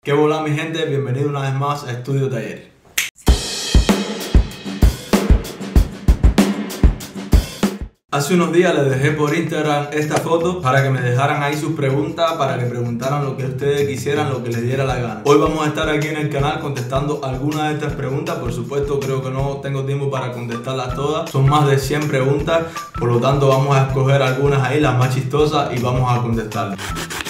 ¿Qué bola, mi gente? Bienvenido una vez más a Estudio Taller. Hace unos días les dejé por Instagram esta foto para que me dejaran ahí sus preguntas, para que preguntaran lo que ustedes quisieran, lo que les diera la gana. Hoy vamos a estar aquí en el canal contestando algunas de estas preguntas. Por supuesto, creo que no tengo tiempo para contestarlas todas. Son más de 100 preguntas, por lo tanto vamos a escoger algunas ahí, las más chistosas, y vamos a contestarlas.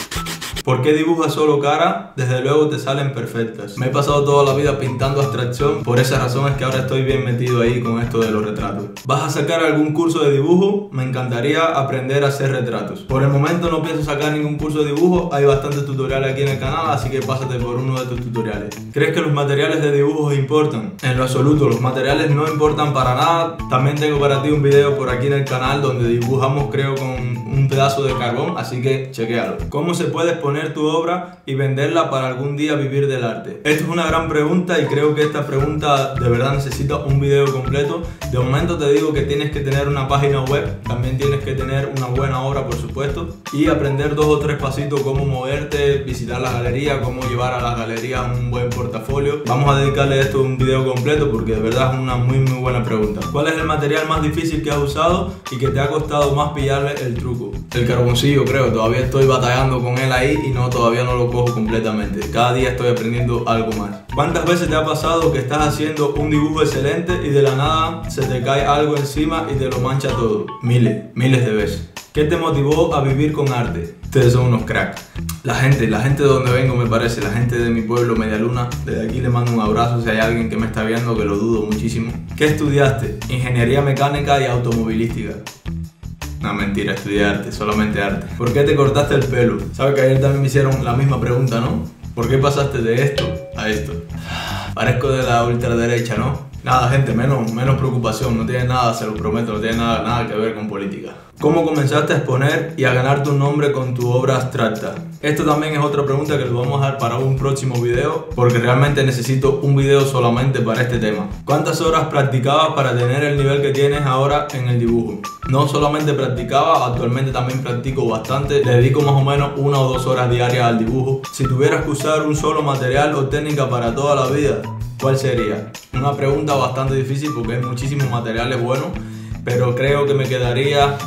¿Por qué dibujas solo cara? Desde luego te salen perfectas. Me he pasado toda la vida pintando abstracción, por esa razón es que ahora estoy bien metido ahí con esto de los retratos. ¿Vas a sacar algún curso de dibujo? Me encantaría aprender a hacer retratos. Por el momento no pienso sacar ningún curso de dibujo, hay bastantes tutoriales aquí en el canal, así que pásate por uno de tus tutoriales. ¿Crees que los materiales de dibujo importan? En lo absoluto, los materiales no importan para nada. También tengo para ti un video por aquí en el canal donde dibujamos, creo, con un pedazo de carbón, así que chequéalo. ¿Cómo se puede exponer tu obra y venderla para algún día vivir del arte? Esto es una gran pregunta y creo que esta pregunta de verdad necesita un video completo. De momento te digo que tienes que tener una página web, también tienes que tener una buena obra, por supuesto, y aprender 2 o 3 pasitos, cómo moverte, visitar la galería, cómo llevar a la galería un buen portafolio. Vamos a dedicarle esto un video completo porque de verdad es una muy buena pregunta. ¿Cuál es el material más difícil que has usado y que te ha costado más pillarle el truco? El carboncillo, creo. Todavía estoy batallando con él ahí y todavía no lo cojo completamente. Cada día estoy aprendiendo algo más. ¿Cuántas veces te ha pasado que estás haciendo un dibujo excelente y de la nada se te cae algo encima y te lo mancha todo? Miles de veces. ¿Qué te motivó a vivir con arte? Ustedes son unos cracks. La gente de donde vengo, me parece, la gente de mi pueblo, Medialuna, desde aquí le mando un abrazo si hay alguien que me está viendo, que lo dudo muchísimo. ¿Qué estudiaste? Ingeniería mecánica y automovilística. No, mentira, estudié arte, solamente arte. ¿Por qué te cortaste el pelo? Sabes que ayer también me hicieron la misma pregunta, ¿no? ¿Por qué pasaste de esto a esto? Parezco de la ultraderecha, ¿no? Nada, gente, menos preocupación, no tiene nada, se lo prometo, no tiene nada que ver con política. ¿Cómo comenzaste a exponer y a ganar tu nombre con tu obra abstracta? Esto también es otra pregunta que lo vamos a dejar para un próximo video, porque realmente necesito un video solamente para este tema. ¿Cuántas horas practicabas para tener el nivel que tienes ahora en el dibujo? No solamente practicaba, actualmente también practico bastante. Le dedico más o menos 1 o 2 horas diarias al dibujo. Si tuvieras que usar un solo material o técnica para toda la vida, ¿cuál sería? Una pregunta bastante difícil porque hay muchísimos materiales buenos, pero creo que me quedaría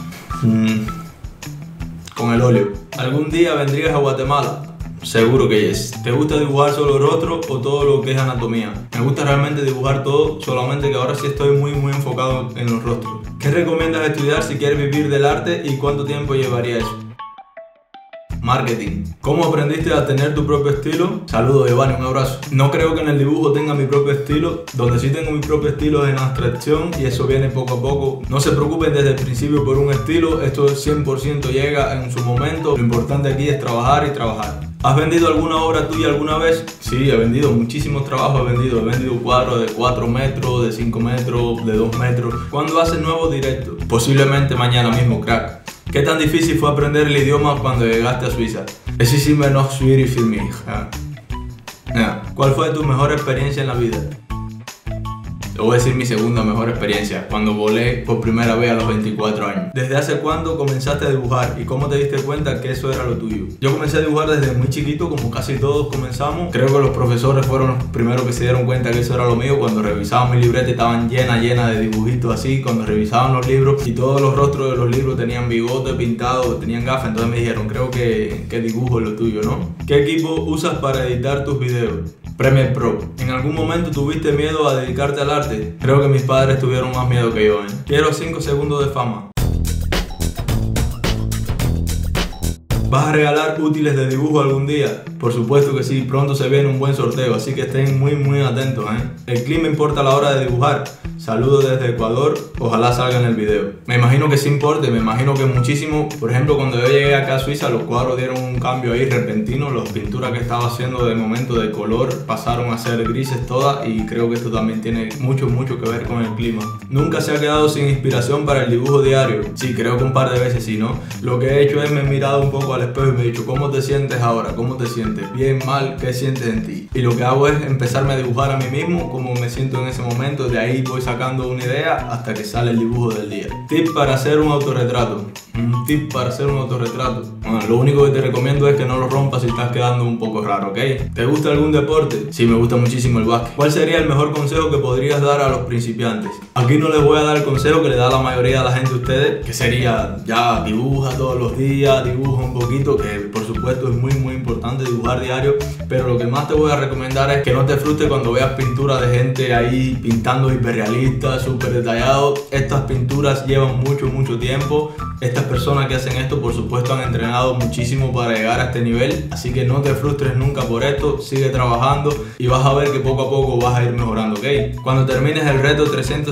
con el óleo. ¿Algún día vendrías a Guatemala? Seguro que yes. ¿Te gusta dibujar solo rostro o todo lo que es anatomía? Me gusta realmente dibujar todo, solamente que ahora sí estoy muy enfocado en los rostros. ¿Qué recomiendas estudiar si quieres vivir del arte y cuánto tiempo llevaría eso? Marketing. ¿Cómo aprendiste a tener tu propio estilo? Saludos, Giovanni, un abrazo. No creo que en el dibujo tenga mi propio estilo. Donde sí tengo mi propio estilo es en abstracción y eso viene poco a poco. No se preocupen desde el principio por un estilo, esto 100% llega en su momento. Lo importante aquí es trabajar y trabajar. ¿Has vendido alguna obra tuya alguna vez? Sí, he vendido muchísimos trabajos, he vendido cuadros de 4 metros, de 5 metros, de 2 metros. ¿Cuándo haces nuevos directos? Posiblemente mañana mismo, crack. ¿Qué tan difícil fue aprender el idioma cuando llegaste a Suiza? Es immer noch schwierig für mich. ¿Cuál fue tu mejor experiencia en la vida? Te voy a decir mi segunda mejor experiencia, cuando volé por primera vez a los 24 años. ¿Desde hace cuándo comenzaste a dibujar y cómo te diste cuenta que eso era lo tuyo? Yo comencé a dibujar desde muy chiquito, como casi todos comenzamos. Creo que los profesores fueron los primeros que se dieron cuenta que eso era lo mío. Cuando revisaban mi libreta estaban llena de dibujitos así. Cuando revisaban los libros y todos los rostros de los libros tenían bigote pintado, tenían gafas, entonces me dijeron, creo que dibujo es lo tuyo, ¿no? ¿Qué equipo usas para editar tus videos? Premiere Pro. ¿En algún momento tuviste miedo a dedicarte al arte? Creo que mis padres tuvieron más miedo que yo, ¿eh? Quiero 5 segundos de fama. ¿Vas a regalar útiles de dibujo algún día? Por supuesto que sí, pronto se viene un buen sorteo, así que estén muy atentos, ¿eh? El clima importa a la hora de dibujar. Saludos desde Ecuador, ojalá salga en el video. Me imagino que sí importe, me imagino que muchísimo. Por ejemplo, cuando yo llegué acá a Suiza, los cuadros dieron un cambio ahí repentino. Las pinturas que estaba haciendo de momento de color pasaron a ser grises todas y creo que esto también tiene mucho que ver con el clima. ¿Nunca se ha quedado sin inspiración para el dibujo diario? Sí, creo que un par de veces sí, ¿no? Lo que he hecho es me he mirado un poco al espejo y me he dicho, ¿cómo te sientes ahora? ¿Cómo te sientes? Bien, mal, ¿qué sientes en ti? Y lo que hago es empezarme a dibujar a mí mismo, cómo me siento en ese momento, de ahí voy sacando sacando una idea hasta que sale el dibujo del día. Tip para hacer un autorretrato. Un tip para hacer un autorretrato. Bueno, lo único que te recomiendo es que no lo rompas si estás quedando un poco raro, ¿ok? ¿Te gusta algún deporte? Sí, me gusta muchísimo el básquet. ¿Cuál sería el mejor consejo que podrías dar a los principiantes? Aquí no les voy a dar el consejo que le da la mayoría de la gente a ustedes, que sería ya dibuja todos los días, dibuja un poquito, que por supuesto es muy importante dibujar diario, pero lo que más te voy a recomendar es que no te frustres cuando veas pinturas de gente ahí pintando hiperrealistas, súper detallados. Estas pinturas llevan mucho tiempo. Estas personas que hacen esto por supuesto han entrenado muchísimo para llegar a este nivel, así que no te frustres nunca por esto, sigue trabajando y vas a ver que poco a poco vas a ir mejorando, ¿ok? Cuando termines el reto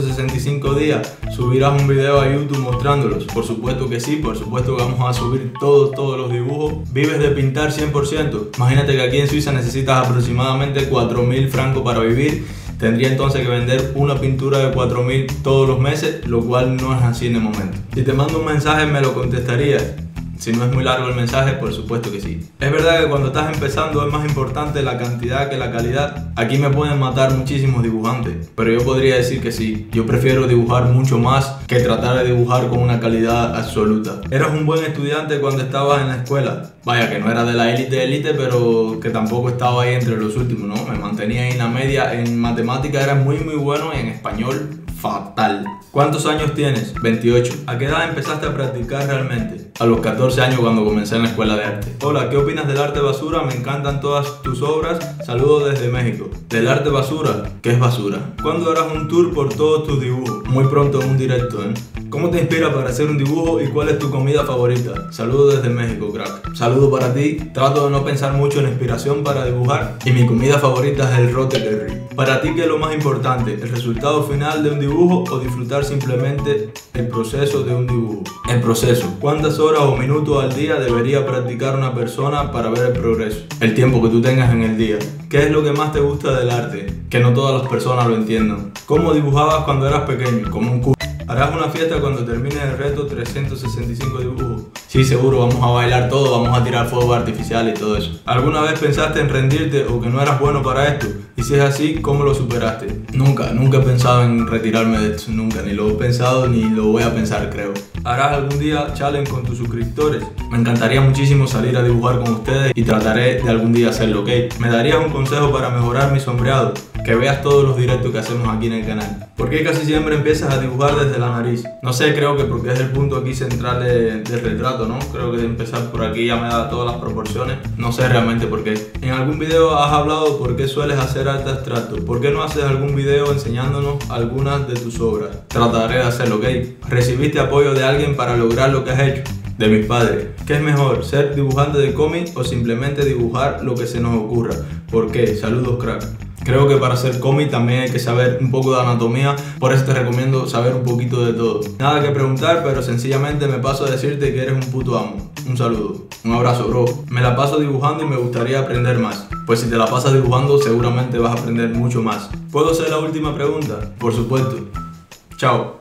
365 días, subirás un video a YouTube mostrándolos. Por supuesto que sí, por supuesto que vamos a subir todos los dibujos. ¿Vives de pintar 100%? Imagínate que aquí en Suiza necesitas aproximadamente 4.000 francos para vivir. Tendría entonces que vender una pintura de 4.000 todos los meses, lo cual no es así en el momento. Si te mando un mensaje, ¿me lo contestarías? Si no es muy largo el mensaje, por supuesto que sí. Es verdad que cuando estás empezando es más importante la cantidad que la calidad. Aquí me pueden matar muchísimos dibujantes, pero yo podría decir que sí. Yo prefiero dibujar mucho más que tratar de dibujar con una calidad absoluta. ¿Eras un buen estudiante cuando estabas en la escuela? Vaya, que no era de la élite, pero que tampoco estaba ahí entre los últimos, ¿no? Me mantenía ahí en la media. En matemática era muy bueno y en español fatal. ¿Cuántos años tienes? 28. ¿A qué edad empezaste a practicar realmente? A los 14 años cuando comencé en la escuela de arte. Hola, ¿qué opinas del arte basura? Me encantan todas tus obras. Saludos desde México. ¿Del arte basura? ¿Qué es basura? ¿Cuándo harás un tour por todos tus dibujos? Muy pronto en un directo, ¿eh? ¿Cómo te inspira para hacer un dibujo y cuál es tu comida favorita? Saludos desde México, crack. Saludos para ti. Trato de no pensar mucho en inspiración para dibujar y mi comida favorita es el rote curry. Para ti, ¿qué es lo más importante? ¿El resultado final de un dibujo o disfrutar simplemente el proceso de un dibujo? El proceso. ¿Cuántas horas o minutos al día debería practicar una persona para ver el progreso? El tiempo que tú tengas en el día. ¿Qué es lo que más te gusta del arte? Que no todas las personas lo entiendan. ¿Cómo dibujabas cuando eras pequeño? Como un culo. ¿Harás una fiesta cuando termines el reto 365 dibujos? Sí, seguro, vamos a bailar todo, vamos a tirar fuego artificial y todo eso. ¿Alguna vez pensaste en rendirte o que no eras bueno para esto? Y si es así, ¿cómo lo superaste? Nunca he pensado en retirarme de esto, nunca, ni lo he pensado ni lo voy a pensar, creo. ¿Harás algún día challenge con tus suscriptores? Me encantaría muchísimo salir a dibujar con ustedes y trataré de algún día hacerlo, ¿ok? ¿Me darías un consejo para mejorar mi sombreado? Que veas todos los directos que hacemos aquí en el canal. ¿Por qué casi siempre empiezas a dibujar desde la nariz? No sé, creo que porque es el punto aquí central del retrato, ¿no? Creo que empezar por aquí ya me da todas las proporciones. No sé realmente por qué. En algún video has hablado por qué sueles hacer arte abstracto. ¿Por qué no haces algún video enseñándonos algunas de tus obras? Trataré de hacerlo, ¿ok? ¿Recibiste apoyo de alguien para lograr lo que has hecho? De mis padres. ¿Qué es mejor, ser dibujante de cómic o simplemente dibujar lo que se nos ocurra? ¿Por qué? Saludos, crack. Creo que para hacer cómic también hay que saber un poco de anatomía, por eso te recomiendo saber un poquito de todo. Nada que preguntar, pero sencillamente me paso a decirte que eres un puto amo. Un saludo, un abrazo, bro. Me la paso dibujando y me gustaría aprender más. Pues si te la pasas dibujando seguramente vas a aprender mucho más. ¿Puedo hacer la última pregunta? Por supuesto. Chao.